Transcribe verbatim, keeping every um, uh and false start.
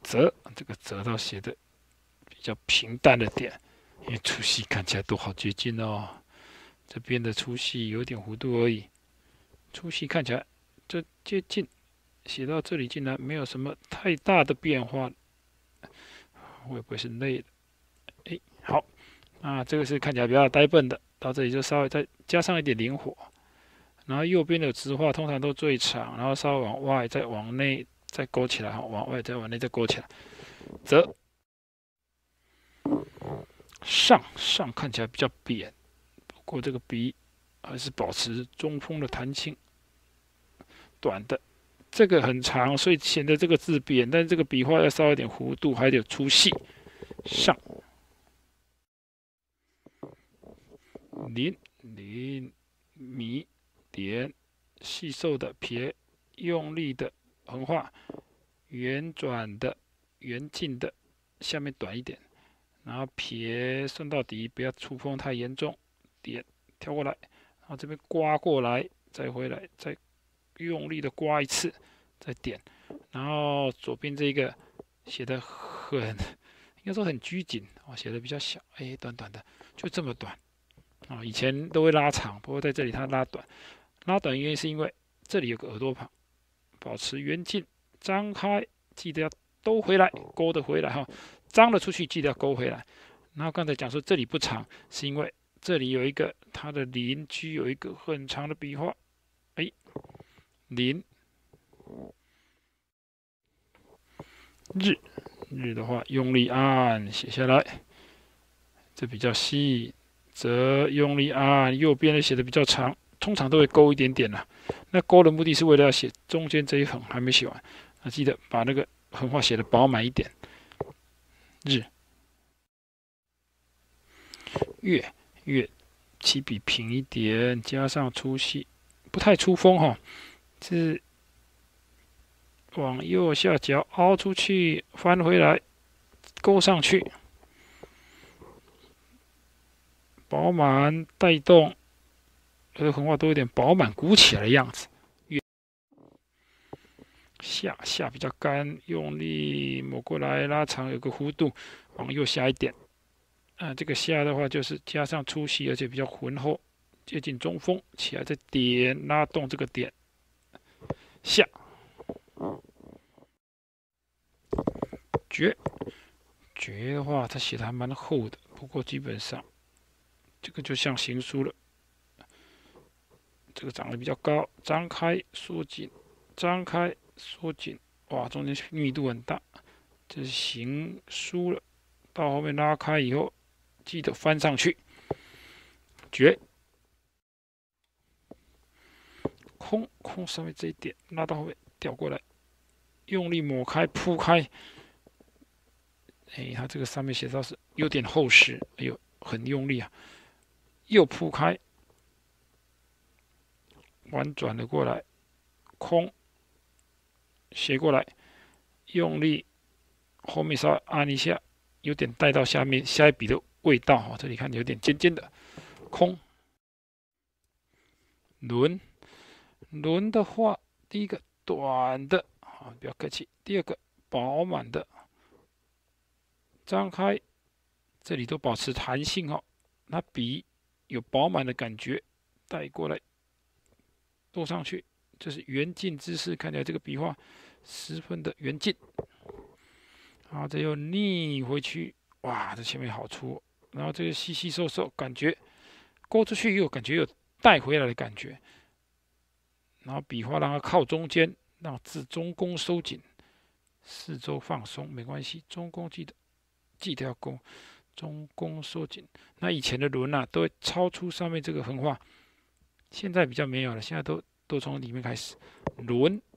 折，这个折到写的比较平淡的点，因为粗细看起来都好接近哦。这边的粗细有点弧度而已，粗细看起来这接近，写到这里竟然没有什么太大的变化，会不会是累了？哎，好，那这个是看起来比较呆笨的，到这里就稍微再加上一点灵活。然后右边的直画通常都最长，然后稍微往外再往内再勾起来，往外再往内再勾起来。则上上看起来比较扁，不过这个笔还是保持中锋的弹性。短的这个很长，所以显得这个字扁，但是这个笔画要稍微有点弧度，还有粗细。上临临米点细瘦的撇，用力的横画，圆转的圆近的，下面短一点，然后撇顺到底，不要出风太严重，点跳过来，然后这边刮过来，再回来，再用力的刮一次，再点，然后左边这个写的很，应该说很拘谨，哦，写的比较小，哎，短短的，就这么短。啊、哦，以前都会拉长，不过在这里它拉短。拉短原因是因为这里有个耳朵旁，保持圆劲，张开，记得要兜回来，勾的回来哈，张了出去记得要勾回来。然后刚才讲说这里不长，是因为这里有一个它的邻居有一个很长的笔画，哎，邻日日的话用力按写下来，这比较细。则用力按，右边的写的比较长，通常都会勾一点点啦。那勾的目的是为了要写中间这一横，还没写完，那记得把那个横画写的饱满一点。日月月起笔平一点，加上粗细，不太出锋哈，是往右下角凹出去，翻回来，勾上去。饱满带动，有的横画都有点饱满鼓起来的样子。下下比较干，用力抹过来，拉长有个弧度，往右下一点。啊，这个下的话就是加上粗细，而且比较浑厚，接近中锋，起来再点，拉动这个点。下绝绝的话，它写的还蛮厚的，不过基本上。这个就像行书了，这个长得比较高，张开缩紧，张开缩紧，哇，中间密度很大，这是行书了。到后面拉开以后，记得翻上去，绝空空上面这一点拉到后面掉过来，用力抹开铺开，哎，它这个上面写到是有点厚实，哎呦，很用力啊。又铺开，弯转了过来，空斜过来，用力，后面稍微按一下，有点带到下面下一笔的味道哈。这里看有点尖尖的，空轮轮的话，第一个短的啊，不要客气；第二个饱满的，张开，这里都保持弹性哦。那笔有饱满的感觉，带过来，勾上去，这是圆劲姿势，看起来这个笔画十分的圆劲。好，这又逆回去，哇，这前面好粗，然后这个细细瘦瘦，感觉勾出去又感觉有带回来的感觉。然后笔画让它靠中间，让字中宫收紧，四周放松没关系，中宫记得记得要勾。中宫收紧，那以前的轮啊，都会超出上面这个横画，现在比较没有了，现在都都从里面开始。轮